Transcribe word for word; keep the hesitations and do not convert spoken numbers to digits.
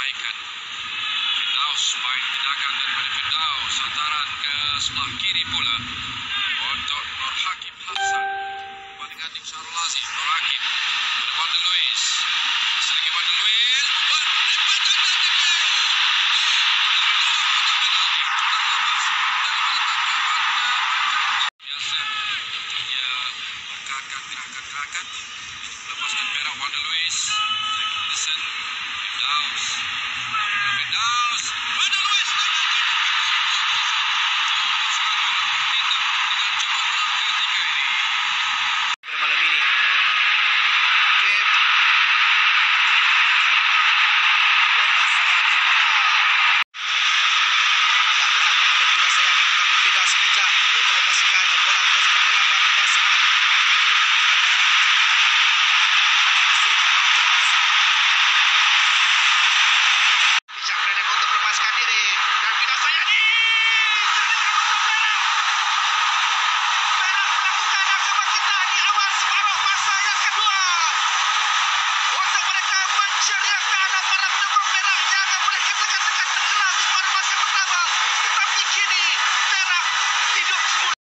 perbaikan. Firdaus main tindakan daripada Firdaus. Hantaran ke sebelah kiri pula untuk Nur Hakim Hassan. Bandingan dengan Syarul Aziz. Nur Hakim kepada Wonder Luis. Lagi Wonder Luis. Biasa dia bergerakkan gerakan-gerakan lepaskan merah Wonder Luis. Listen, Firdaus. Firdaus.